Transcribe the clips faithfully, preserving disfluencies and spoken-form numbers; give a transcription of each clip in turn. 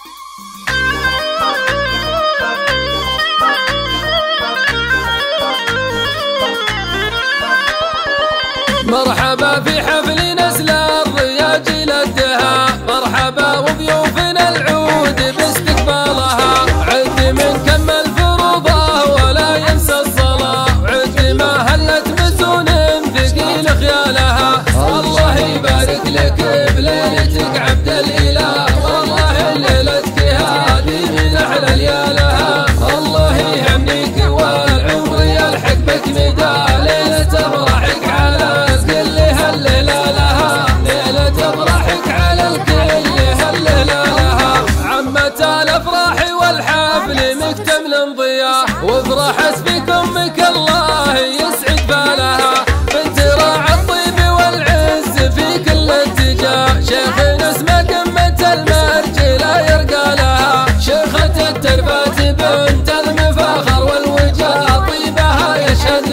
مرحبا في حفل نسل الرياجيل الدها، مرحبا وضيوفنا العود باستقبالها. عد من كمل فروضه ولا ينسى الصلاة، عد ما هلت مزون ثقيل خيالها. الله يبارك لك بليلتك عبد الإله، والله ليلتك هذه من أحلى ليالها. الله يهنيك والعمر يلحق بك مدى، ليلة أفراحك على الكل هالليلة لها، ليلة أفراحك على الكل هالليلة لها. عمت الأفراح والحفل مكتمل ضياء، وافرحت بك أمك الله يسعد بالها. بنت راعى الطيب والعز في كل اتجاه، شيخ اسمه قمة المرج لا يرقى لها. شيخة التربات بنت المفاخر والوجاه، طيبها يشهد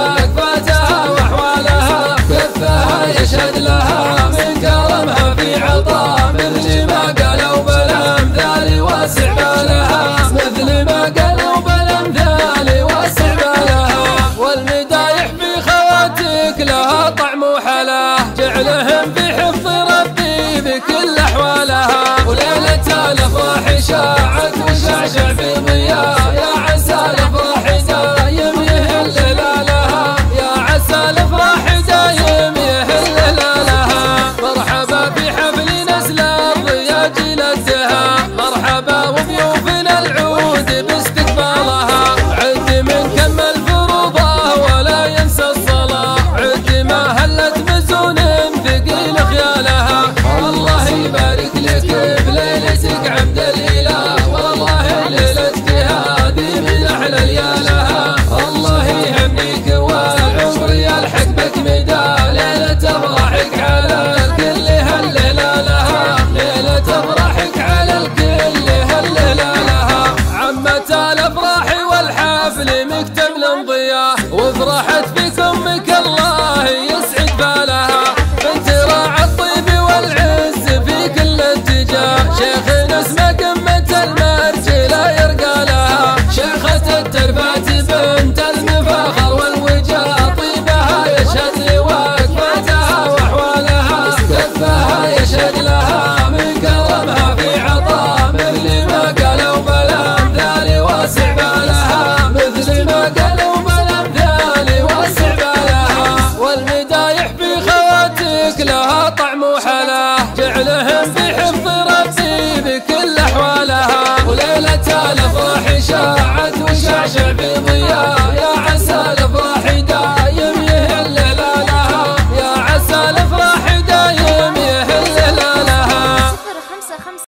لوقفاتها واحوالها. كفها يشهد لها من كرمها في عطاء، مثل ما قالوا بالامثال واسع بالها، مثل ما قالوا بالامثال واسع بالها. والمدايح في خواتك لها طعم وحلا، جعلهم في حفظ ربي بكل احوالها. وليلة الافراح شاعت وشعشع في ضياء، يا عسى الافراح دايم يهل لها، يا عسى الافراح دايم يهل لها. مرحبا في حفل نسل الرياجيل الدها، مرحبا وضيوفنا العود باستقبالها. عد من كمل فروضه ولا ينسى الصلاة، عد ما هلت مزون ثقيل خيالها. الله يبارك لك بليلتك عبد الإله، والله ليلتك هذه من أحلى ليالها. الله يهنيك والعمر يلحق بك مدى، ليلة أفراحك على الكل هالليلة لها، ليلة أفراحك على الكل هالليلة لها. عمت الأفراح والحفل مكتمل ضياء، وافرحت بك أمك الله يسعد بالها. بنت راعى الطيب والعز في كل اتجاه، شيخ اسمه قمة المرج لا يرقى لها. شيخة التربات بنت المفاخر والوجاه، طيبها يشهد لوقفاتها واحوالها. كفها يشهد لها من كرمها في عطاء، مثل ما قالوا بالامثال واسع بالها، مثل ما قالوا بالامثال واسع بالها. والمدايح في خواتك لها طعم وحلا، جعلهم في حفظ ربي بكل احوالها. وليلة الافراح شاعت وشعشع في ضياء،